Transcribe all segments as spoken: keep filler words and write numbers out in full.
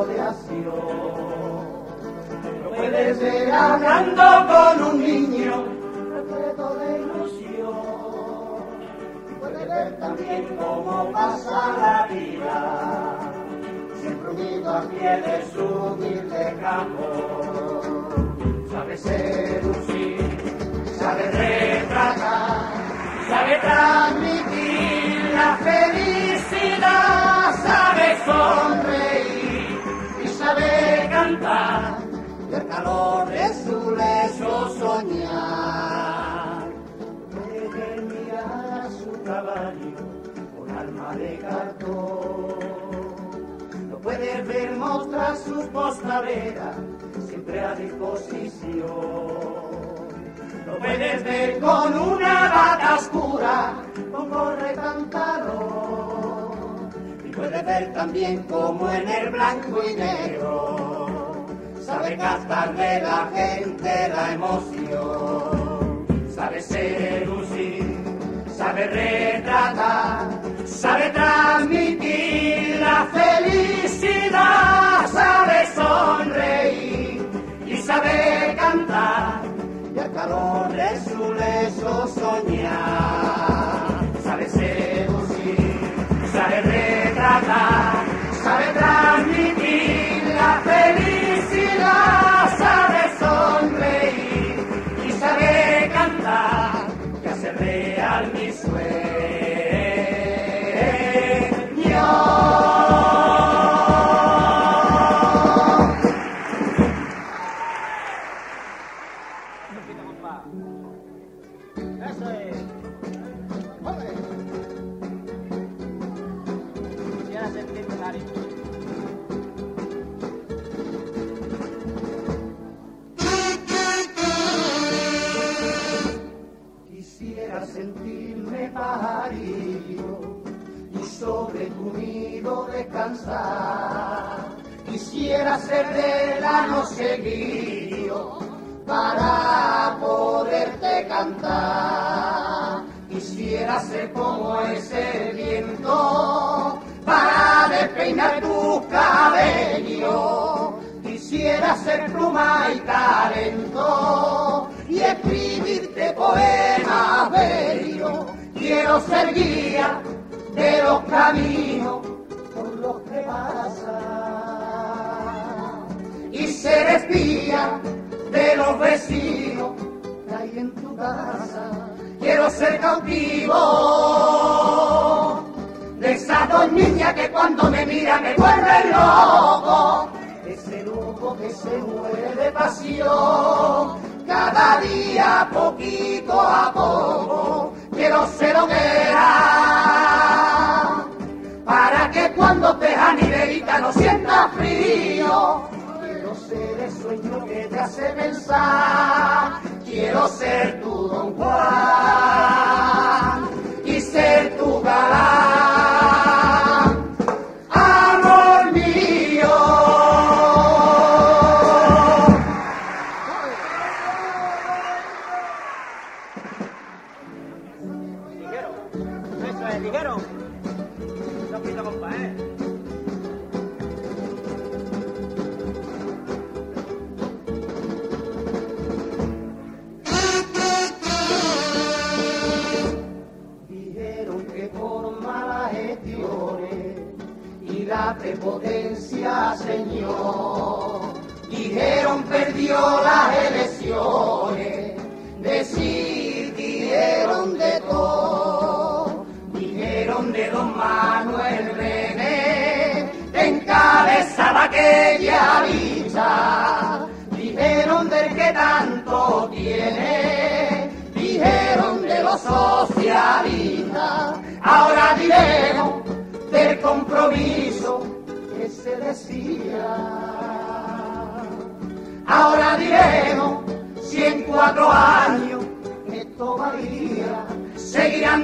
goleación. Lo puedes ver hablando con un niño, repleto de ilusión. Puedes ver también cómo pasa la vida, siempre unido al pie de su humilde campo. Sabe seducir, sabe retratar, sabe transmitir la felicidad, sabe sonreír y sabe cantar, y el calor de su lecho soñar. Puede mirar a su caballo con alma de cartón, no puede ver mostrar sus postraderas siempre a disposición. Lo puedes ver con una bata oscura, con gorra y pantalón. Y puedes ver también como en el blanco y negro sabe captar de la gente la emoción. Sabe seducir, sabe retratar, sabe transmitir la felicidad, sabe sonreír y sabe cantar, y al calor de su lecho soñar. Sabe seducir, sabe retratar, sabe transmitir la felicidad, sabe sonreír y sabe cantar, que hace real mi sueño. Eso es. ¡Joder! Quisiera sentirme cariño. Quisiera sentirme pajarillo y sobre tu nido descansar. Quisiera ser de la noche guío para poderte cantar. Quisiera ser como ese viento para despeinar tu cabello. Quisiera ser pluma y talento y escribirte poemas bellos. Quiero ser guía de los caminos por los que pasas y ser espía de los vecinos que hay en tu casa. Quiero ser cautivo de esas dos niñas que cuando me miran me vuelven loco. Ese loco que se muere de pasión, cada día poquito a poco. Quiero ser hoguera para que cuando te aniverita no sientas frío. Quiero ser el sueño que te hace pensar. Quiero ser tu Don Juan y ser tu galán, amor mío. Liguero. Eso es, liguero. No pito, compa, ¿eh? La prepotencia, señor, dijeron perdió las elecciones, decidieron de todo, dijeron de don Manuel René, encabezaba aquella lista, dijeron del que tanto tiene, dijeron de los socialistas, ahora diremos del compromiso que se decía. Ahora diremos si en cuatro años esto varía. Seguirán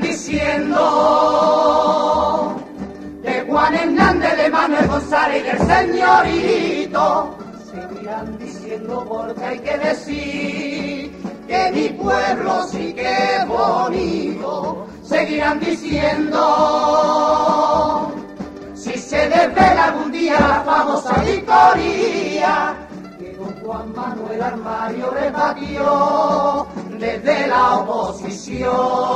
diciendo de Juan Hernández, de Manuel González y del señorito. Seguirán diciendo porque hay que decir que mi pueblo sí que es bonito. Seguirán diciendo si se desvela algún día la famosa disco Mario rebatió desde la oposición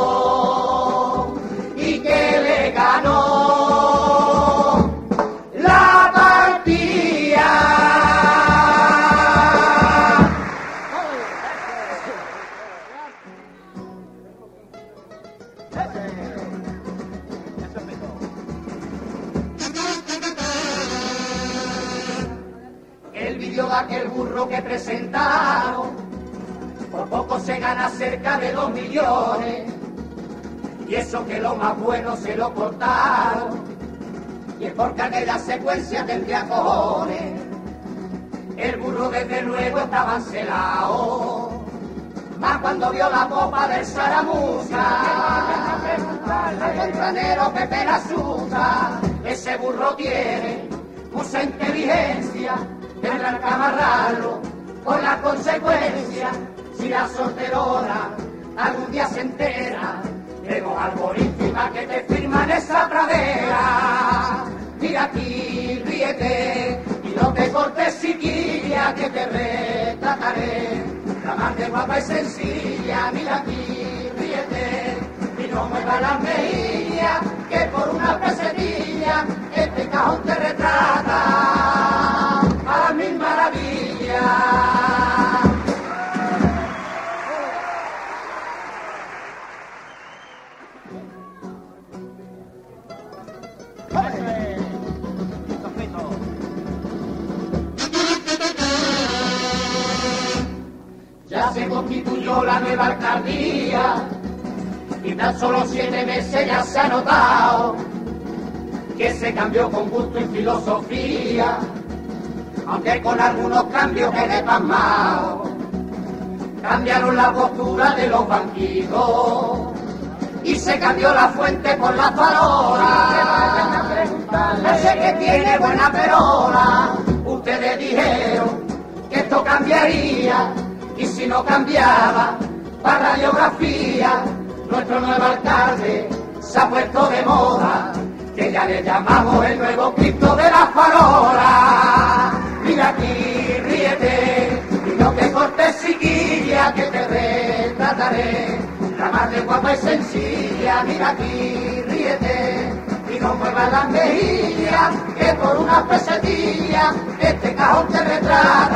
y que le ganó la partida. El vídeo de aquel burro que presentaron, por poco se gana cerca de dos millones, y eso que lo más bueno se lo cortaron, y es porque aquella secuencia tendría cojones. El burro desde luego estaba encelado, más cuando vio la popa del Saramusa, al contranero Pepe la asusta. Ese burro tiene mucha inteligencia, tendrán que amarrarlo con las consecuencias. Si la solterona algún día se entera, tengo algoritmos que te firman esa pradera. Mira aquí, ríete y no te cortes chiquilla, que te retrataré la más de guapa y sencilla. Mira aquí, ríete y no muevas las mejillas, que por una pesetilla este cajón te retrata a mil maravillas. Ya se constituyó la nueva alcaldía y tan solo siete meses ya se ha notado que se cambió con gusto y filosofía, aunque con algunos cambios que de pasmao. Cambiaron la postura de los banquitos y se cambió la fuente por la farola. Ese que tiene buena perola, ustedes dijeron que esto cambiaría, y si no cambiaba, para radiografía, nuestro nuevo alcalde se ha puesto de moda, que ya le llamamos el nuevo Cristo de la farola. Mira aquí, ríete, y no te cortes chiquilla, que te retrataré la más de guapa y sencilla. Mira aquí, ríete, y no muevas las mejillas, que por una pesetilla este cajón te retrata